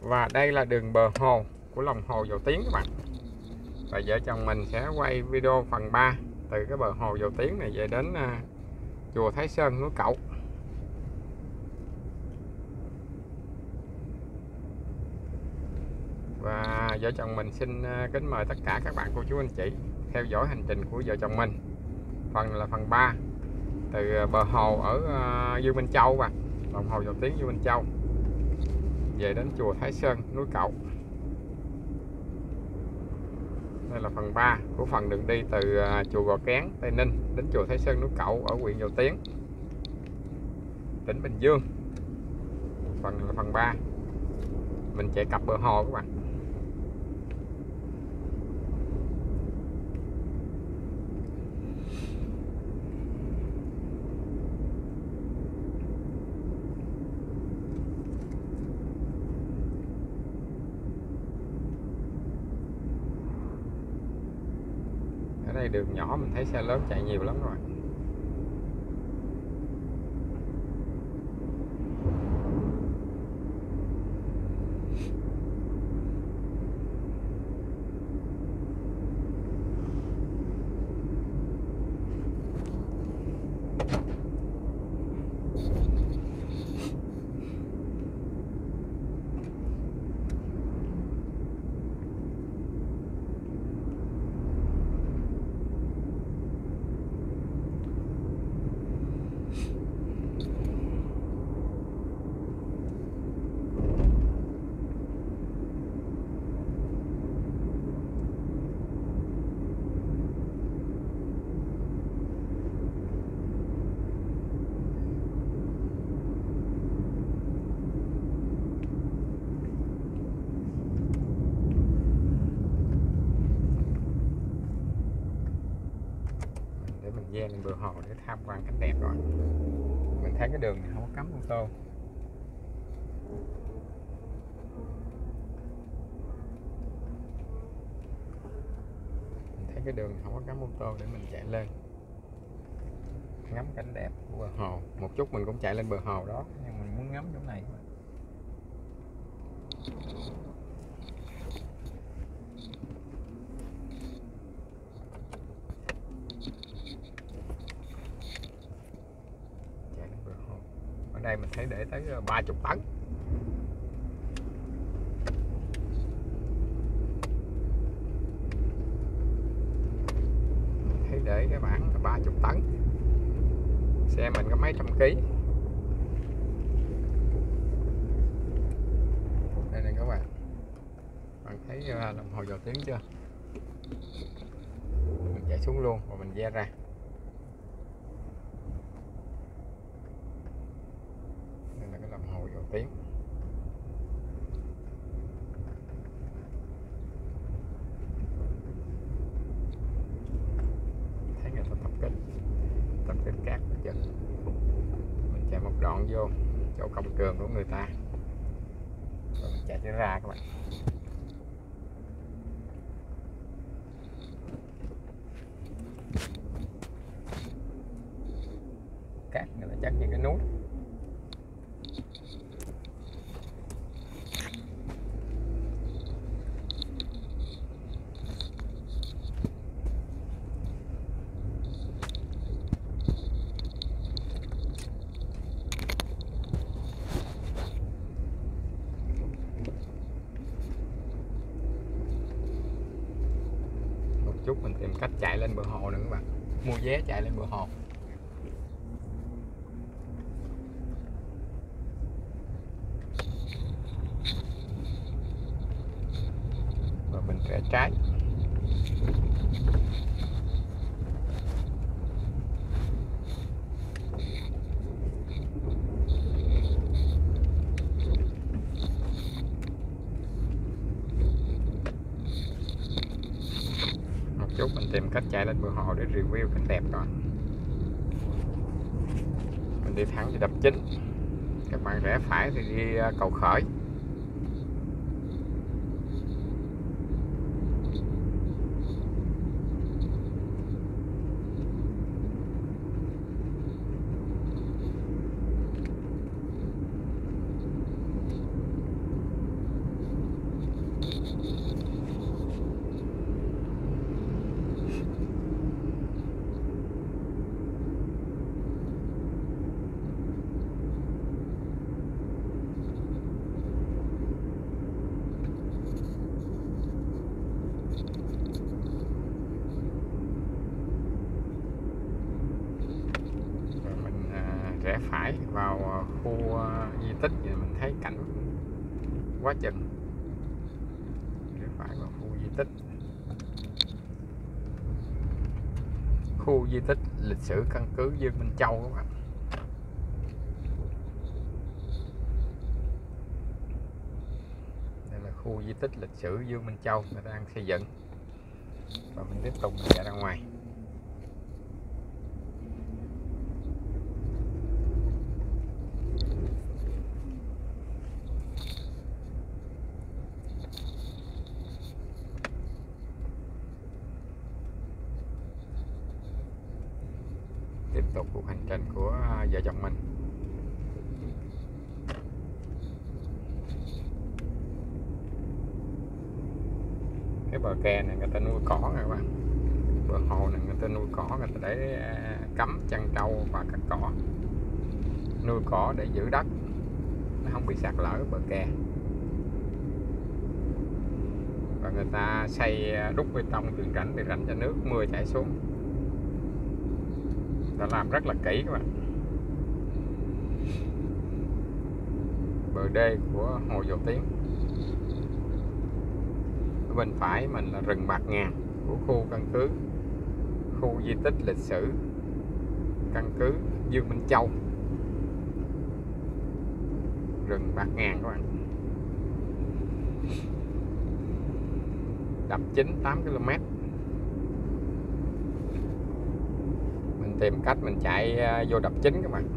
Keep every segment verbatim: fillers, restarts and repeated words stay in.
Và đây là đường bờ hồ của lòng hồ Dầu Tiếng các bạn. Và vợ chồng mình sẽ quay video phần ba từ cái bờ hồ Dầu Tiếng này về đến uh, chùa Thái Sơn núi Cậu. Và vợ chồng mình xin uh, kính mời tất cả các bạn cô chú anh chị theo dõi hành trình của vợ chồng mình. Phần là phần ba từ bờ hồ ở uh, Dương Minh Châu và lòng hồ Dầu Tiếng Dương Minh Châu về đến chùa Thái Sơn núi Cậu. Đây là phần ba của phần đường đi từ uh, chùa Gò Kén Tây Ninh đến chùa Thái Sơn núi Cậu ở huyện Dầu Tiếng, tỉnh Bình Dương. Phần là phần ba mình chạy cặp bờ hồ các bạn. Ở đây đường nhỏ mình thấy xe lớn chạy nhiều lắm rồi. Ven bờ hồ để tham quan cảnh đẹp rồi. Mình thấy cái đường này không có cấm ô tô. Mình thấy cái đường này không có cấm ô tô để mình chạy lên ngắm cảnh đẹp của bờ hồ. Một chút mình cũng chạy lên bờ hồ đó, nhưng mình muốn ngắm chỗ này. Đây mình thấy để tới ba mươi tấn. Mình thấy để cái bảng là ba mươi tấn. Xe mình có mấy trăm ký. Đây này các bạn. Bạn thấy đồng hồ Dầu Tiếng chưa? Mình chạy xuống luôn và mình ve ra. Đồng hồ Dầu Tiếng. Thấy người ta tập kết tập kết cát hết trơn. Mình chạy một đoạn vô chỗ công trường của người ta rồi mình chạy trở ra các bạn. Cát người ta chắc như cái núi. Chút mình tìm cách chạy lên bờ hồ nữa các bạn, mua vé chạy lên bờ hồ. Và mình rẽ trái. Chút mình tìm cách chạy lên bờ hồ để review cảnh đẹp rồi. Mình đi thẳng về đập chính. Các bạn rẽ phải thì đi cầu Khởi. vào khu di tích thì mình thấy cảnh quá chừng. Để phải vào khu di tích, khu di tích lịch sử căn cứ Dương Minh Châu các bạn. Đây là khu di tích lịch sử Dương Minh Châu người ta đang xây dựng. Và mình tiếp tục chạy ra ngoài. Tiếp tục cuộc hành trình của vợ chồng mình. Cái bờ kè này người ta nuôi cỏ nè các bạn. Bờ hồ này người ta nuôi cỏ, người ta để cắm chăn trâu và cắt cỏ. Nuôi cỏ để giữ đất nó không bị sạt lở bờ kè. Và người ta xây đúc bê tông tường rãnh để rãnh cho nước mưa chảy xuống. Ta làm rất là kỹ các bạn. Bờ đê của hồ Dầu Tiếng. Ở bên phải mình là rừng bạt ngàn của khu căn cứ, khu di tích lịch sử căn cứ Dương Minh Châu. Rừng bạt ngàn các bạn. Đập chính tám ki lô mét. Mình tìm cách mình chạy vô đập chính các bạn.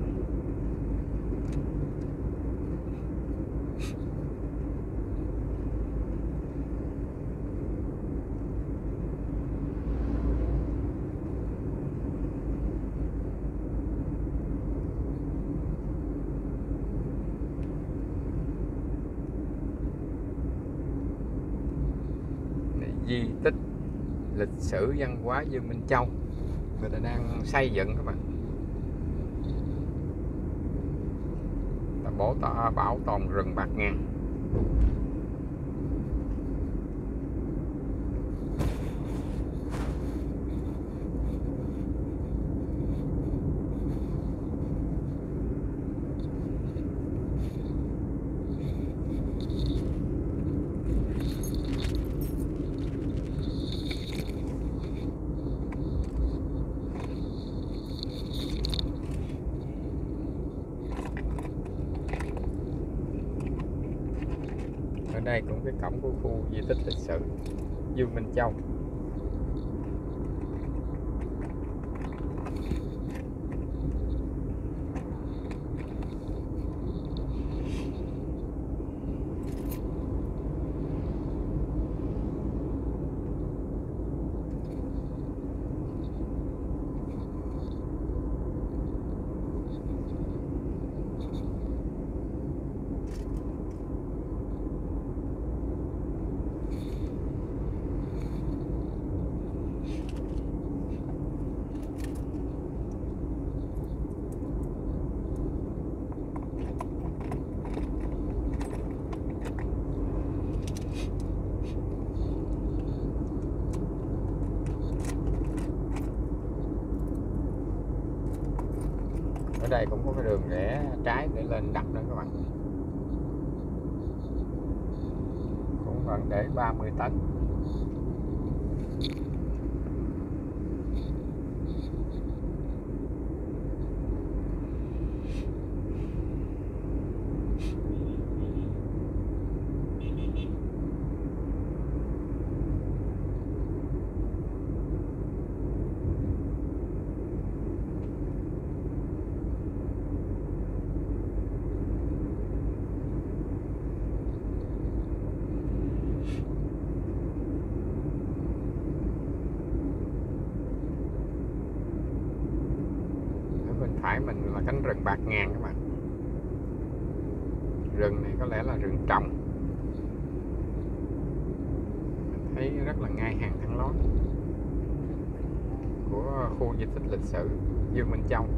Di tích lịch sử văn hóa Dương Minh Châu người ta đang xây dựng các bạn. Ta bổ tỏ bảo tồn rừng bạt ngàn. Ở đây cũng cái cổng của khu di tích lịch sử Dương Minh Châu. Ở đây cũng có cái đường rẽ trái để lên đập nữa các bạn. Cũng vẫn để ba mươi tấn. Phải mình là cánh rừng bạt ngàn các bạn. Rừng này có lẽ là rừng trồng. Mình thấy rất là ngay hàng thẳng lối của khu di tích lịch sử Dương Minh Châu.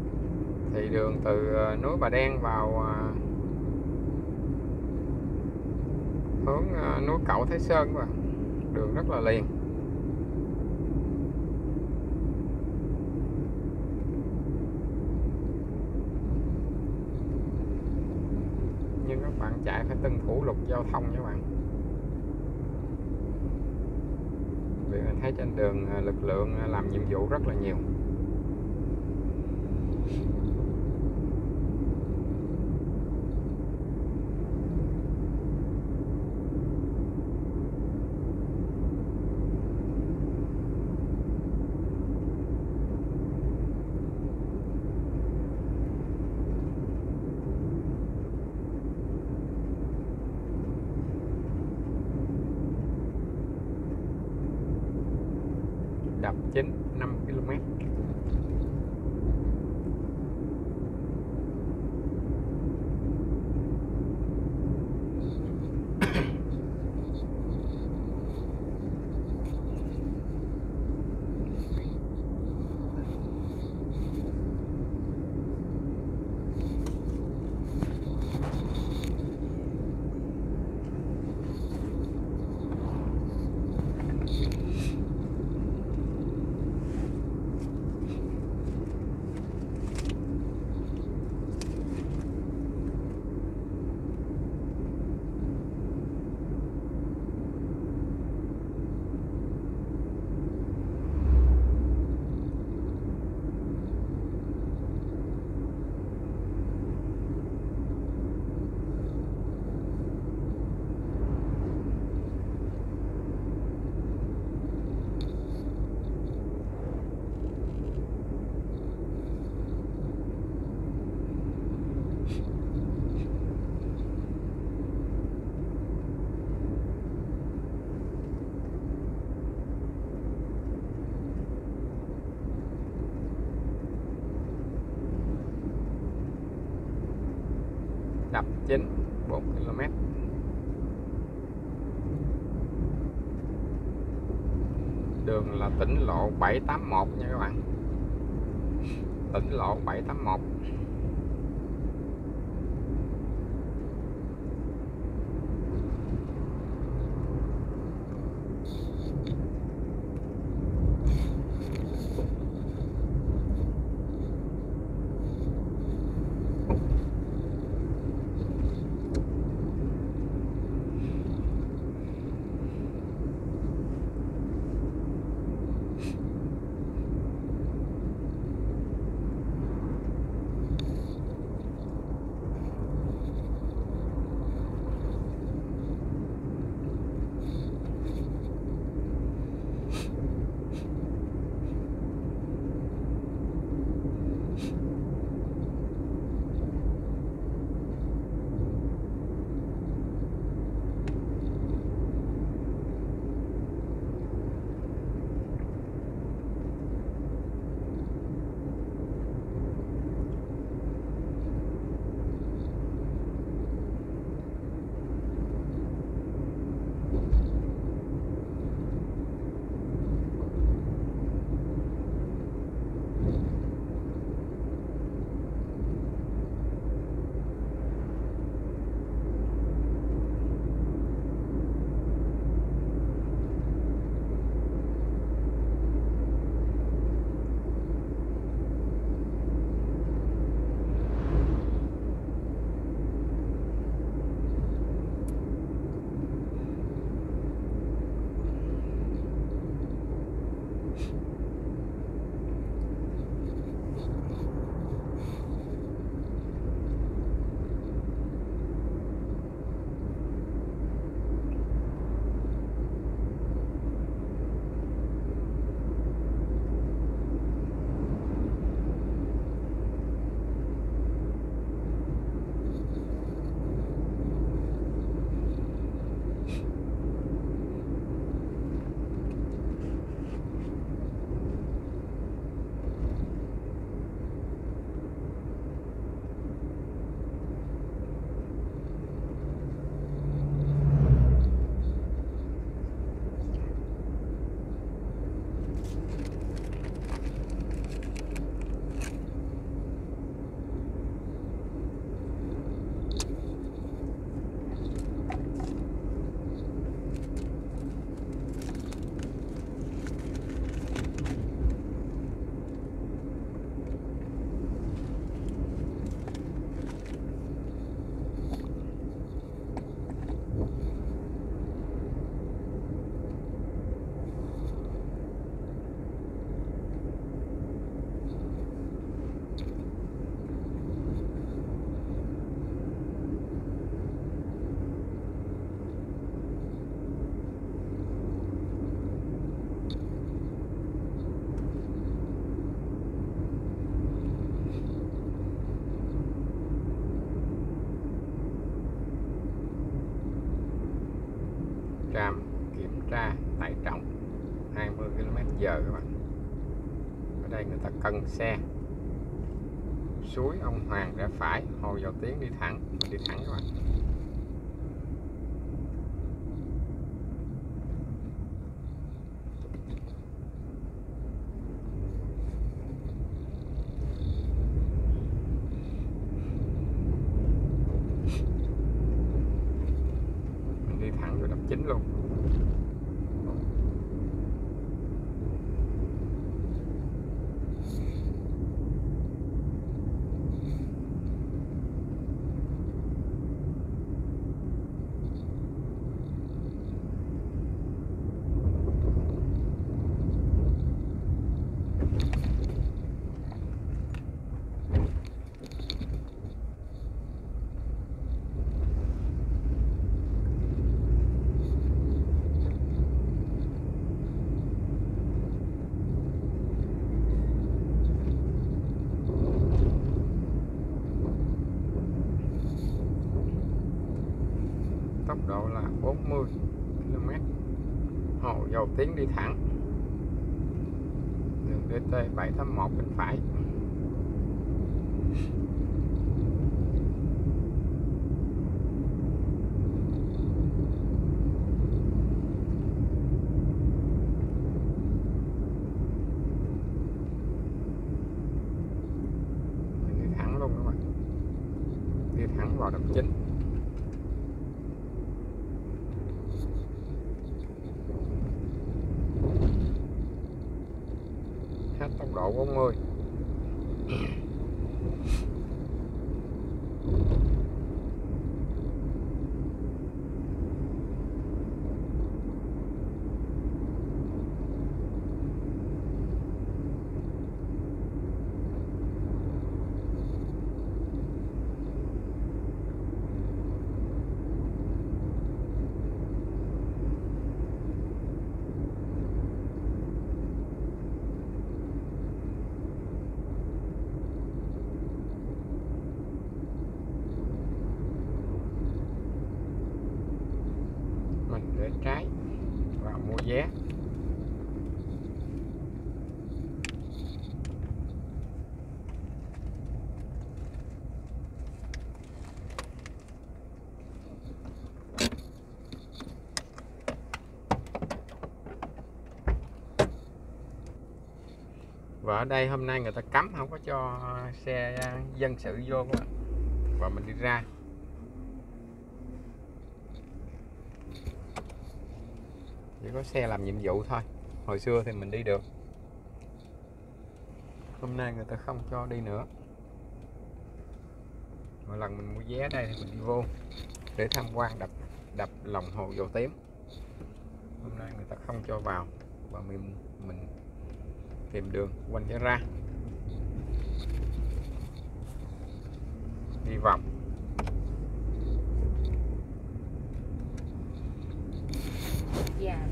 Thì đường từ núi Bà Đen vào hướng núi Cẩu Thái Sơn các bạn. Đường rất là liền. Nhưng các bạn chạy phải tuân thủ luật giao thông nha các bạn. Vì mình thấy trên đường lực lượng làm nhiệm vụ rất là nhiều. Đập chính năm ki lô mét. Đập chính bốn ki lô mét. Đường là tỉnh lộ bảy tám mốt nha các bạn. Tỉnh lộ bảy tám mốt. tải trọng hai mươi ki lô mét giờ các bạn. Ở đây người ta cân xe. Suối ông Hoàng rẽ phải, Hồ Dầu Tiếng đi thẳng, mình đi thẳng các bạn. Mình đi thẳng vô đập chính luôn. Tốc độ là bốn mươi ki lô mét. Hồ Dầu Tiếng đi thẳng. Đường đê tê bảy tám một bên phải. Mình đi thẳng luôn các bạn. Đi thẳng vào đập chính. Hết tốc độ bốn mươi. Để trái và mua vé. Và ở đây hôm nay người ta cấm không có cho xe dân sự vô các bạn. Và mình đi ra. Chỉ có xe làm nhiệm vụ thôi. Hồi xưa thì mình đi được. Hôm nay người ta không cho đi nữa. Mỗi lần mình mua vé đây thì mình đi vô để tham quan đập đập lòng Hồ Dầu Tiếng. Hôm nay người ta không cho vào và mình mình tìm đường quanh trở ra. Đi vòng. Dạ.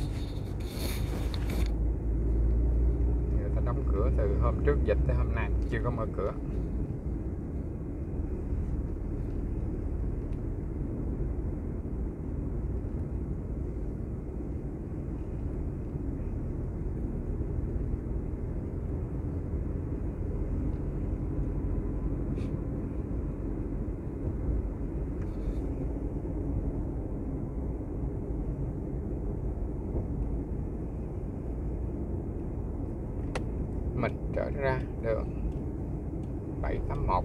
Người ta đóng cửa từ hôm trước dịch tới hôm nay chưa có mở cửa. Mình trở ra đường bảy tám một.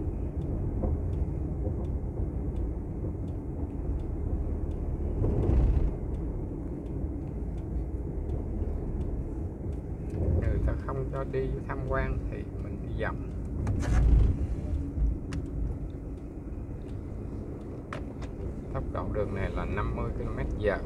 Người ta không cho đi tham quan thì mình đi vòng. Tốc độ đường này là năm mươi ki lô mét giờ.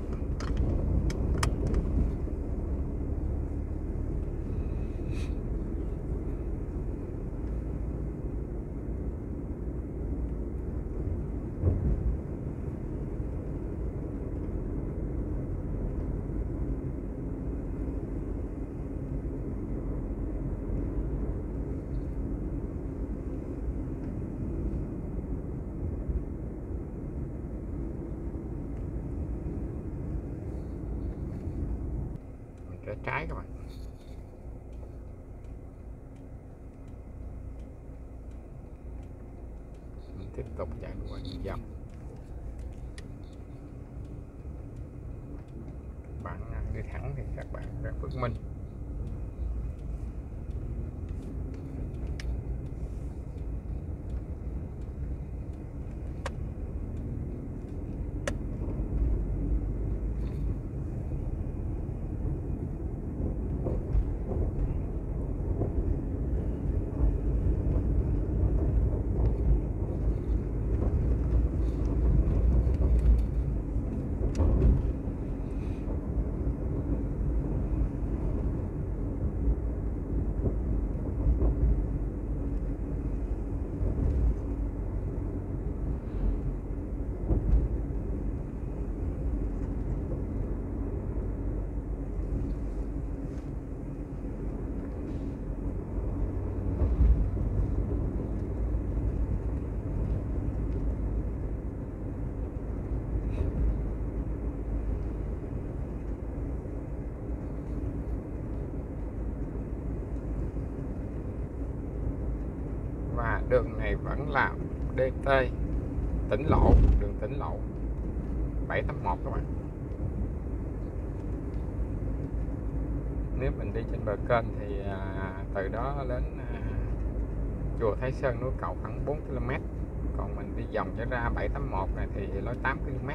rẽ trái các bạn. Mình tiếp tục chạy qua đường dòng. Bạn đi thẳng thì các bạn ra Phước Minh. Và đường này vẫn là đê tê, tỉnh lộ, đường tỉnh lộ bảy tám một các bạn. Nếu mình đi trên bờ kênh thì à, từ đó đến à, chùa Thái Sơn núi Cầu khoảng bốn ki lô mét. Còn mình đi vòng trở ra bảy tám một này thì lối tám ki lô mét.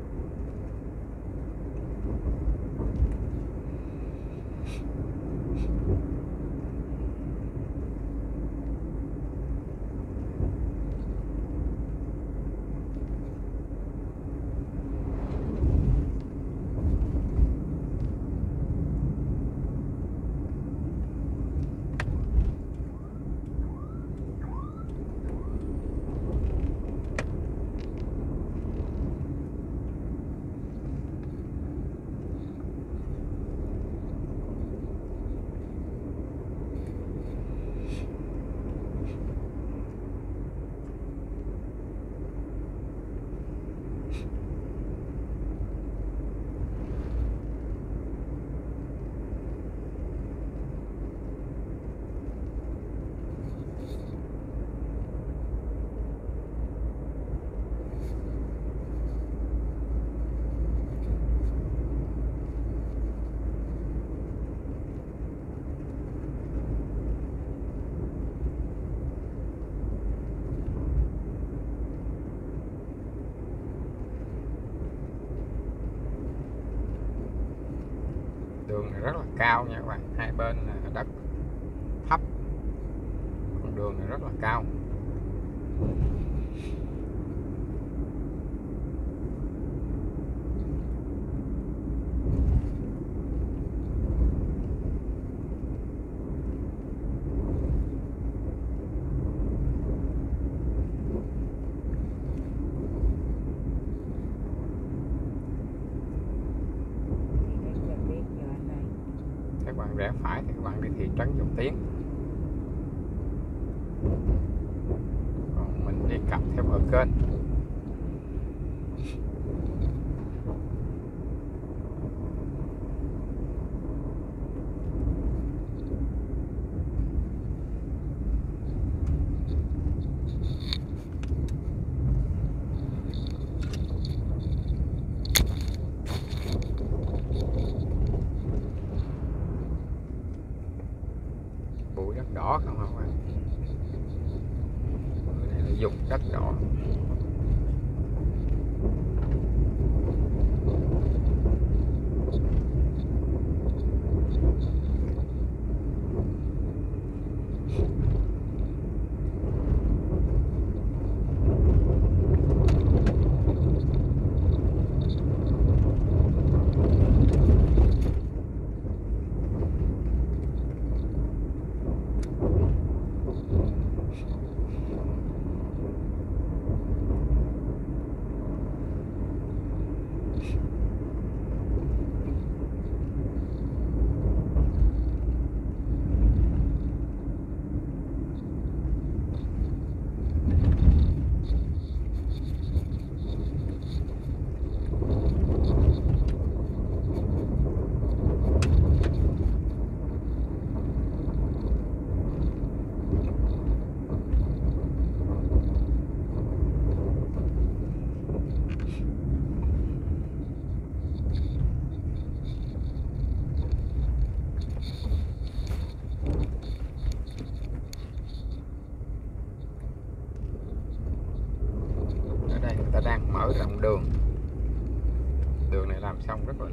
Đường này rất là cao nha các bạn, hai bên là đất thấp, con đường này rất là cao. Các bạn rẽ phải thì các bạn đi thị trấn Dầu Tiếng, còn mình đi cặp theo bờ kênh. Bụi đất đỏ không các bạn, cái này là dùng đất đỏ.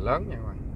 lớn nha các bạn.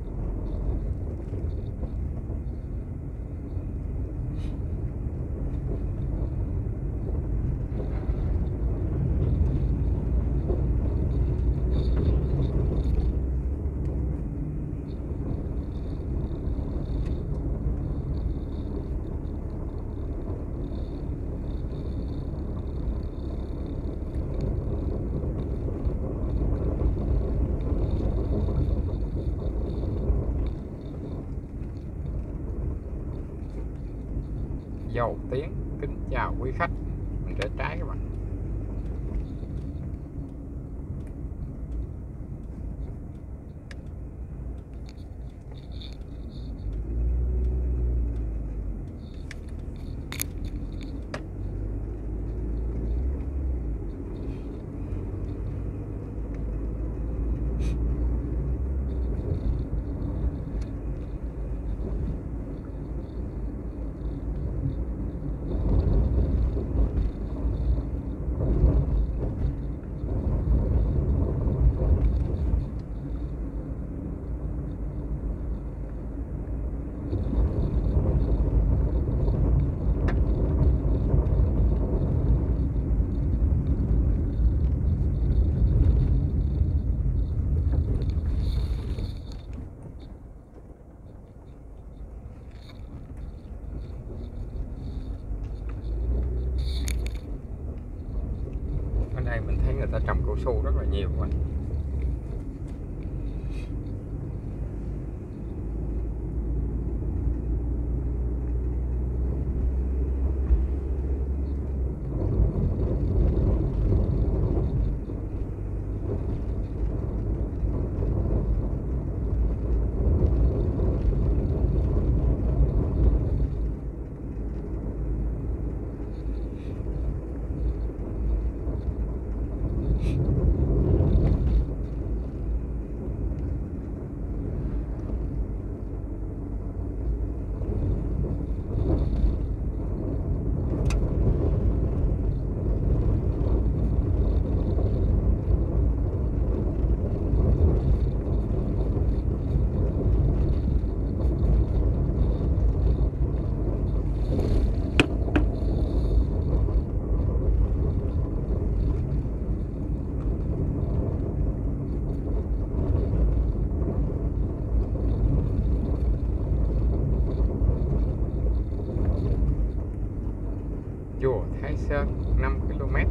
Dầu Tiến kính chào quý khách. Mình rẽ trái các bạn. Ở đây mình thấy người ta trồng cao su rất là nhiều các bạn. Chùa Thái Sơn năm ki lô mét.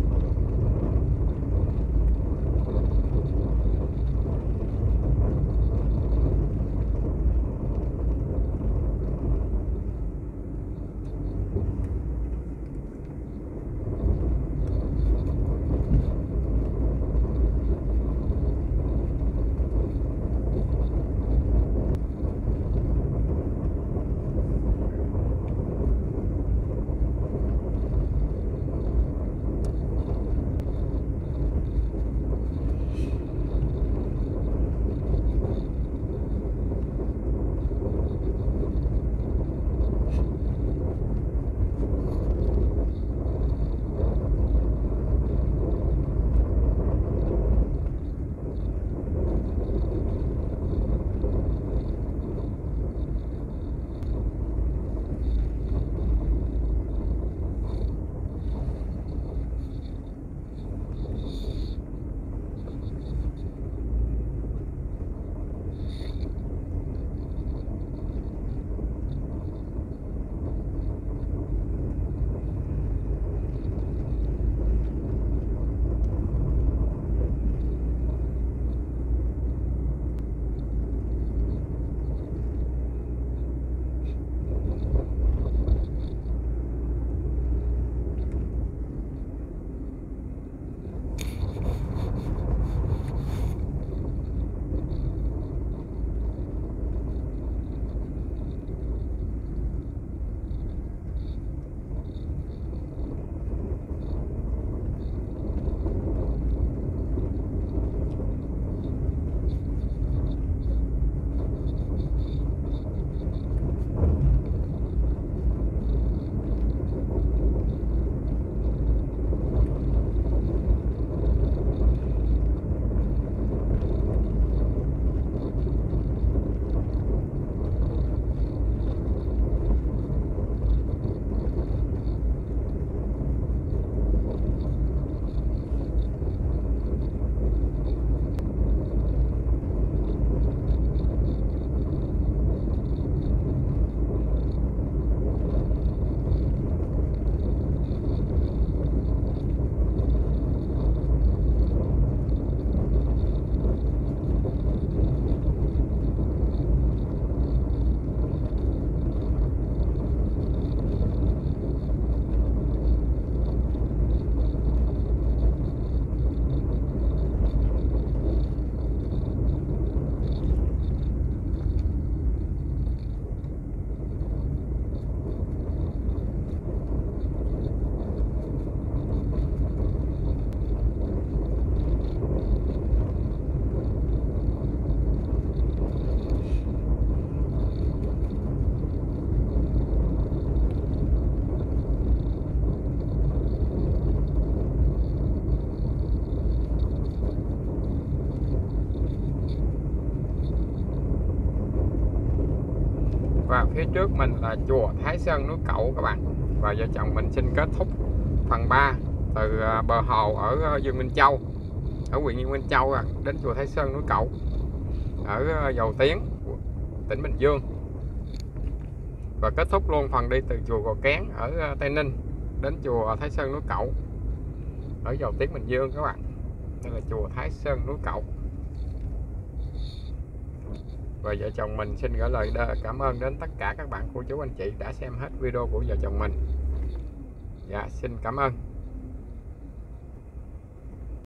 Và phía trước mình là chùa Thái Sơn núi Cẩu các bạn. Và vợ chồng mình xin kết thúc phần ba từ bờ hồ ở Dương Minh Châu, ở huyện Dương Minh Châu đến chùa Thái Sơn núi Cẩu ở Dầu Tiếng, tỉnh Bình Dương. Và kết thúc luôn phần đi từ chùa Gò Kén ở Tây Ninh đến chùa Thái Sơn núi Cẩu ở Dầu Tiếng, Bình Dương các bạn. Đây là chùa Thái Sơn núi Cẩu. Và vợ chồng mình xin gửi lời cảm ơn đến tất cả các bạn cô chú anh chị đã xem hết video của vợ chồng mình. Dạ, xin cảm ơn.